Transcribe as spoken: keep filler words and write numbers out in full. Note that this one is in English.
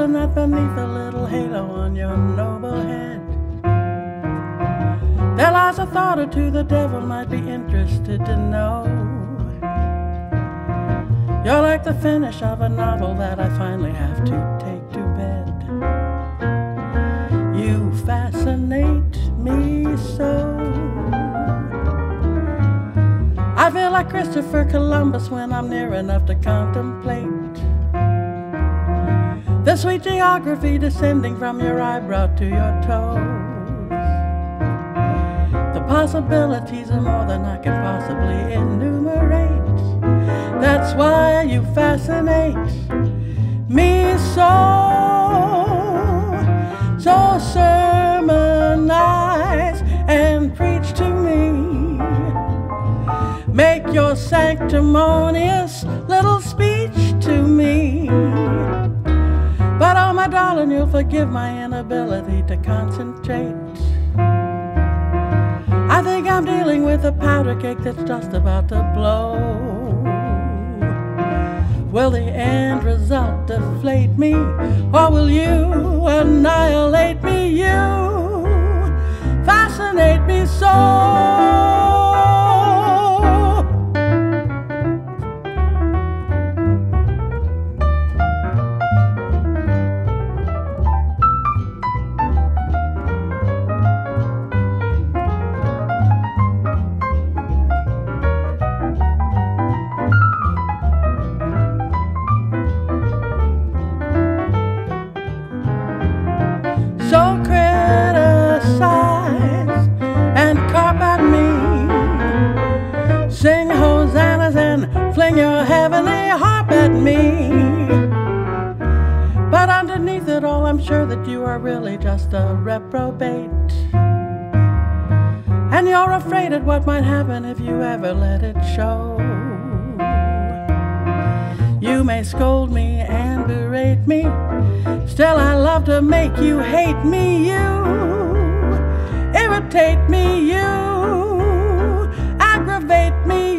feeling that beneath a little halo on your noble head, there lies a thought or two the devil might be interested to know. You're like the finish of a novel that I finally have to take to bed. You fascinate me so. I feel like Christopher Columbus when I'm near enough to contemplate the sweet geography descending from your eyebrow to your toes. The possibilities are more than I can possibly enumerate. That's why you fascinate me so. So sermonize and preach to me. Make your sanctimonious little speech to me. But oh my darling, you'll forgive my inability to concentrate. I think I'm dealing with a powder cake that's just about to blow. Will the end result deflate me, or will you annihilate me? You fascinate me so. So criticize and carp at me, sing hosannas and fling your heavenly harp at me. But underneath it all, I'm sure that you are really just a reprobate, and you're afraid of what might happen if you ever let it show. You may scold me and berate me, still I love to make you hate me. You irritate me, you aggravate me.